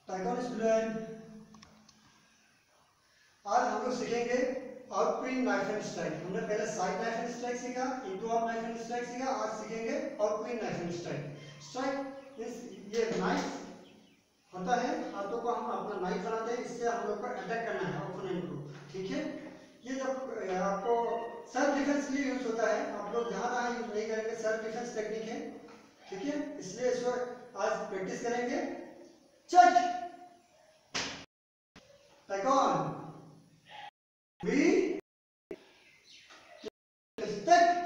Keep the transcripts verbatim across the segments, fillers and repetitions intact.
Tycoon student, आज हम लोग सीखेंगे आउटक्विन नाइफ एंड स्ट्राइक। हमने पहले साइड नाइफ एंड स्ट्राइक सीखा, into out knife and strike सीखा, आज सीखेंगे आउटक्विन नाइफ एंड स्ट्राइक। स्ट्राइक इस ये नाइफ होता है, हाथों को हम अपना नाइफ बनाते हैं, इससे हम लोग को अटैक करना है ओपोनेंट को, ठीक है। ये जब आपको सेल्फ डिफेंस के लिए यूज होता है, आप लोग जहां तहां यूज नहीं करेंगे, सेल्फ डिफेंस टेक्निक है, ठीक है। इसलिए इसको आज प्रैक्टिस करेंगे। चट टाइकॉन वी स्टेप।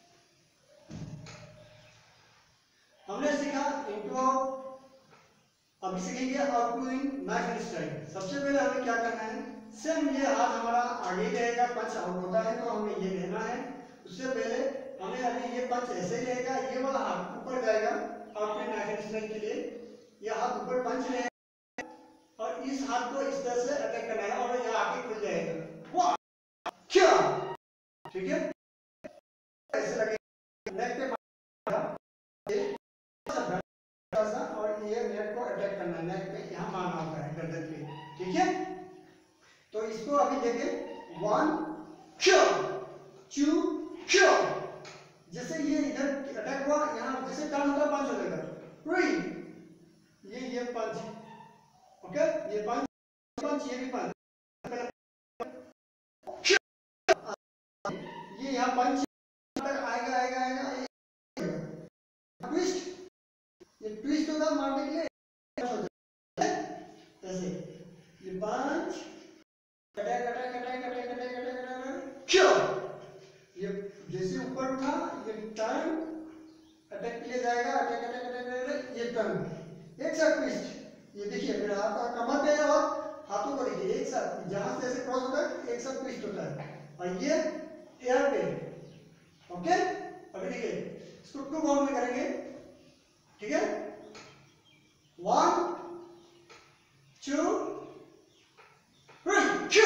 हमने सीखा इनटू आउट, अभी सीखेंगे आउटक्विन नाइफ एंड स्ट्राइक। सबसे पहले हमें क्या करना है, सेम ये हाथ हमारा आगे रहेगा, पंच आउट होता है तो हमें ये लेना है। उससे पहले हमें अभी ये पंच ऐसे ही रहेगा, ये वाला हाथ ऊपर जाएगा आउटक्विन नाइफ एंड स्ट्राइक के लिए, ये हाथ ऊपर पंच रहेगा और इस हाथ को इस तरह से अटैक करना है और ये आगे खुल जाएगा। वाह क्या, ठीक है। ऐसे लगेगा नेक पे और ये नेक को अटैक करना है, नेक पे यहाँ मारना होता है, गर्दन पे, ठीक है। तो इसको अभी देखें, वन टू टू, जैसे ये इधर अटैक हुआ, यहाँ जैसे टर्न होता है पंच हो जाएगा, थ्री, ये ये पंच, ओके, ये पंच पंच, ये भी पंच, ये यहाँ पंच आएगा आएगा आएगा, ट्विस्ट, ये ट्विस्ट होगा मारने के लिए, ऐसे ये punch attack attack attack attack attack attack attack, ये जैसे ऊपर उठा, ये टर्न अटैक के लिए जाएगा, अटैक अटैक अटैक, ये टर्न एक साथ ट्विस्ट। ये देखिए मेरा हाथ कमर पे और हाथों को देखिए एक साथ, जहां से ऐसे क्रॉस होता है एक साथ ट्विस्ट होता है, और ये एयर पे, ओके। अभी देखिए इसको टू बाउंड में करेंगे, ठीक है। One two three,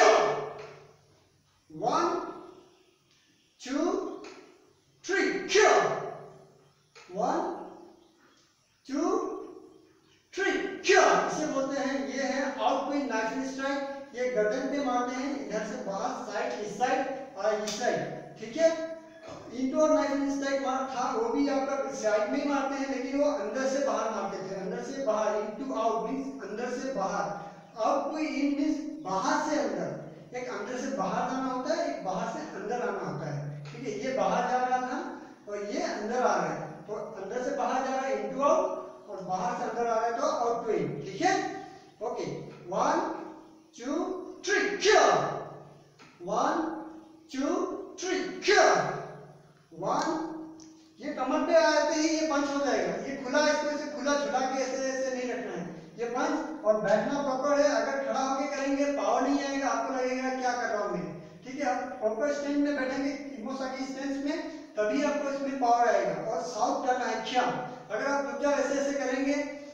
one two three, one two three, इसे बोलते हैं, ये है आउटक्विन नाइफ एंड स्ट्राइक। ये गर्दन पे मारते हैं, इधर से बाहर, साइड, इस साइड और इस साइड, ठीक है। इंडोर नाइफ एंड स्ट्राइक मार था, वो भी आपका साइड में ही मारते हैं, लेकिन वो अंदर से बाहर मारते थे, अंदर से बाहर, इनटू आउट मींस अंदर से बाहर, आउट टू इन मींस बाहर से अंदर। एक अंदर से बाहर जाना होता है, एक बाहर से अंदर आना होता है, ठीक है। ये बाहर जा रहा था और ये अंदर आ रहा है, तो अंदर से बाहर जा रहा है इनटू आउट, और बाहर से अंदर आ रहा है तो आउट टू इन, ठीक है। Okay, one two three, one two three, one, ये कमर पे आते ही ये पंच हो जाएगा, ये खुला, इसको ऐसे खुला झुला के ऐसे ऐसे नहीं रखना है, ये पंच। और बैठना प्रॉपर है, अगर खड़ा होके करेंगे पावर नहीं आएगा, आपको लगेगा क्या कर रहा हूं मैं, ठीक है। आप प्रॉपर स्टैंड में बैठेंगे, इमोसाकी स्टैंड में, तभी आपको इसमें पावर आएगा। और साउथ टर्न है क्या, अगर आप चुपचाप ऐसे ऐसे करेंगे,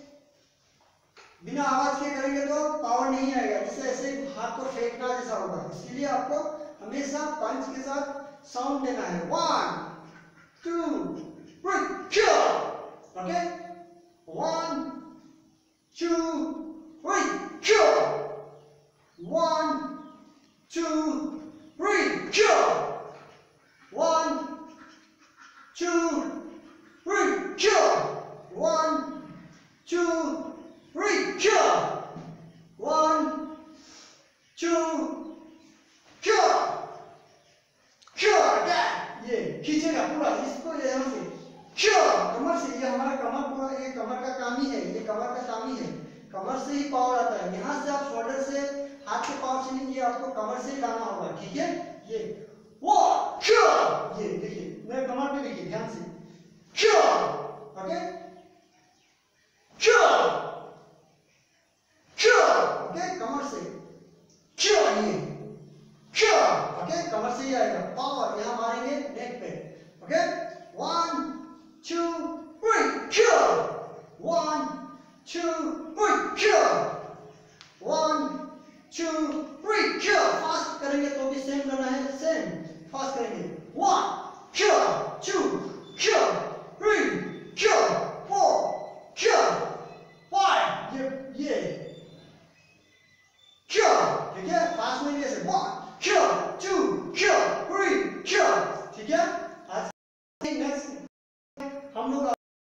बिना आवाज के करेंगे तो पावर नहीं आएगा, जैसे ऐसे हाथ को फेंकना जैसा होगा। इसलिए आपको हमेशा पंच के साथ साउंड देना है, one two three, okay, one two three, one two three, one two three, one two three, one two ये खींचेगा पूरा इसको, यहाँ से कमर से, ये हमारा कमर पूरा, ये कमर का काम ही है, ये कमर का काम ही है, कमर से ही पावर आता है। यहाँ से आप शोल्डर से, हाथ से पावर से नहीं, ये आपको कमर से ही लाना होगा, ठीक है। ये वो ये देखिए मेरे कमर पे देखिए ध्यान से, ओके ओके, कमर से ये ओके, कमर से ही आएगा पावर, यहाँ मारेंगे नेक पे, okay. One two three, one two three, one two three, fast करेंगे तो भी सेम करना है, सेम फास्ट करेंगे, one two three, four, five, ये ये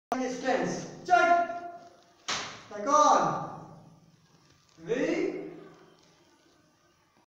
स्टैंड चल,